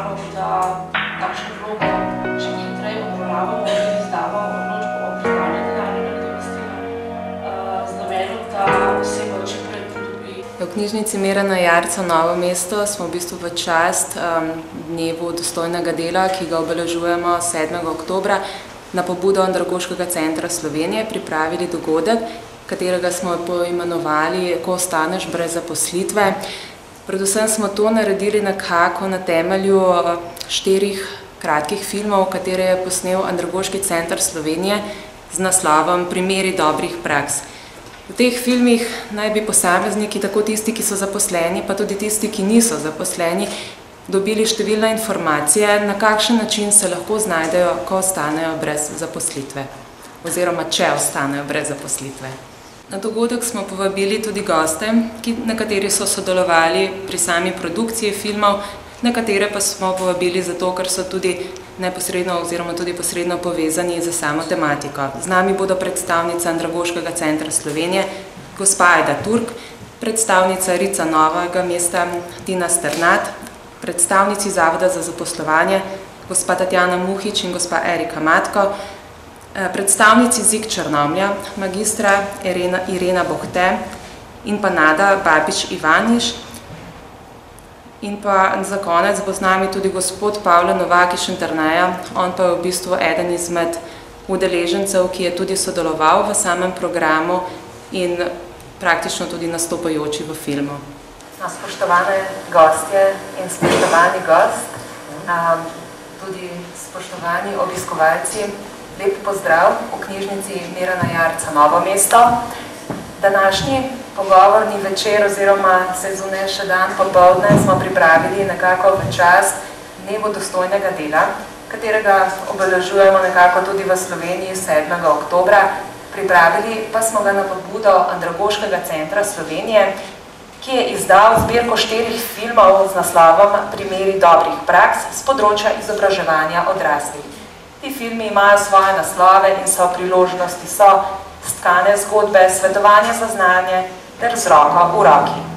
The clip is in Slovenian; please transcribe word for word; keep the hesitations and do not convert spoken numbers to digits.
predlagam, da takšno vlogo čim hitreje obravnavamo in izdamo odločbo o priznanju denarnega nadomestila z namenom, da oseba čim prej pridobi. V knjižnici Mirana Jarca Novo mesto smo v bistvu v čast um, dnevu dostojnega dela, ki ga obeležujemo sedmega oktobra, na pobudo Andragoškega centra Slovenije pripravili dogodek, katerega smo poimenovali Ko ostaneš brez zaposlitve. Predvsem smo to naredili nekako na temelju štirih kratkih filmov, katere je posnel Andragoški center Slovenije z naslovom Primeri dobrih praks. V teh filmih naj bi posamezniki, tako tisti, ki so zaposleni, pa tudi tisti, ki niso zaposleni, dobili številne informacije, na kakšen način se lahko znajdejo, ko ostanejo brez zaposlitve, oziroma če ostanejo brez zaposlitve. Na dogodek smo povabili tudi goste, ki nekateri so sodelovali pri sami produkciji filmov, nekatere pa smo povabili zato, ker so tudi neposredno oziroma tudi posredno povezani z samo tematiko. Z nami bodo predstavnica Andragoškega centra Slovenije, gospa Ajda Turk, predstavnica Rica Novega mesta Tina Sternat, predstavnici Zavoda za zaposlovanje, gospa Tatjana Muhič in gospa Erika Matko, predstavnici Zik Črnomlja, magistra Irena, Irena Bohte in pa Nada Babič-Ivaniš. In pa za konec bo z nami tudi gospod Pavle Novak iz Šentjerneja, on pa je v bistvu eden izmed udeležencev, ki je tudi sodeloval v samem programu in praktično tudi nastopajoči v filmu. Spoštovane gostje in spoštovani gost, tudi spoštovani obiskovalci, lep pozdrav v knjižnici Mirana Jarca Novo mesto. Današnji pogovorni večer oziroma se zunaj še dan popoldne smo pripravili nekako v čast dnevu dostojnega dela, katerega obeležujemo nekako tudi v Sloveniji sedmega oktobra. Pripravili pa smo ga na pobudo Andragoškega centra Slovenije, ki je izdal zbirko štirih filmov z naslovom Primeri dobrih praks z področja izobraževanja odraslih. Ti filmi imajo svoje naslove in so priložnosti, so stkane zgodbe, svetovanje za znanje ter z roko v roki.